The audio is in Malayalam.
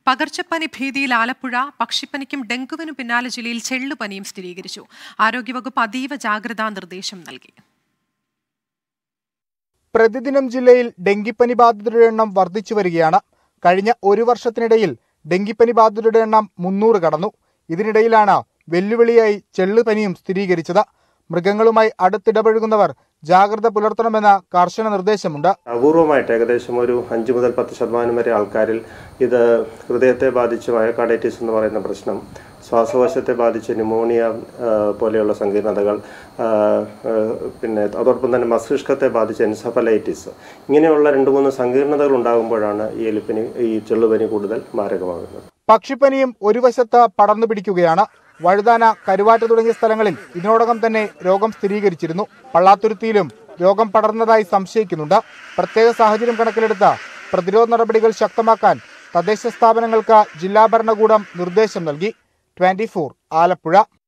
പകർച്ചപ്പനി ഭീതിയിൽ ആലപ്പുഴ. പക്ഷിപ്പനിക്കും ഡെങ്കുവിനും പിന്നാലെ ജില്ലയിൽ ചെള്ളുപനിയും സ്ഥിരീകരിച്ചു. ആരോഗ്യവകുപ്പ് അതീവ ജാഗ്രതാ നിർദ്ദേശം നൽകി. പ്രതിദിനം ജില്ലയിൽ ഡെങ്കിപ്പനി ബാധിതരുടെ എണ്ണം വർദ്ധിച്ചു വരികയാണ്. കഴിഞ്ഞ ഒരു വർഷത്തിനിടയിൽ ഡെങ്കിപ്പനി ബാധിതരുടെ എണ്ണം 300 കടന്നു. ഇതിനിടയിലാണ് വെല്ലുവിളിയായി ചെള്ളുപനിയും സ്ഥിരീകരിച്ചത്. മൃഗങ്ങളുമായി അടുത്തിടപഴകുന്നവർ ജാഗ്രത പുലർത്തണമെന്ന കർശന നിർദ്ദേശമുണ്ട്. അപൂർവമായിട്ട് ഏകദേശം ഒരു 5 മുതൽ 10% വരെ ആൾക്കാരിൽ ഇത് ഹൃദയത്തെ ബാധിച്ച മയോകാർഡൈറ്റിസ് എന്ന് പറയുന്ന പ്രശ്നം, ശ്വാസകോശത്തെ ബാധിച്ച ന്യൂമോണിയ പോലെയുള്ള സങ്കീർണതകൾ, പിന്നെ അതോടൊപ്പം തന്നെ മസ്തിഷ്കത്തെ ബാധിച്ച എൻസഫലൈറ്റിസ്, ഇങ്ങനെയുള്ള 2-3 സങ്കീർണതകൾ ഉണ്ടാകുമ്പോഴാണ് ഈ ചെള്ളുപനി കൂടുതൽ മാരകമാകുന്നത്. പക്ഷിപ്പനിയും ഒരു വശത്ത് പടർന്നു പിടിക്കുകയാണ്. വഴുതാന, കരുവാറ്റ് തുടങ്ങിയ സ്ഥലങ്ങളിൽ ഇതിനോടകം തന്നെ രോഗം സ്ഥിരീകരിച്ചിരുന്നു. പള്ളാത്തുരുത്തിയിലും രോഗം പടർന്നതായി സംശയിക്കുന്നുണ്ട്. പ്രത്യേക സാഹചര്യം കണക്കിലെടുത്ത് പ്രതിരോധ നടപടികൾ ശക്തമാക്കാൻ തദ്ദേശ സ്ഥാപനങ്ങൾക്ക് ജില്ലാ ഭരണകൂടം നിർദ്ദേശം നൽകി. 24 ആലപ്പുഴ.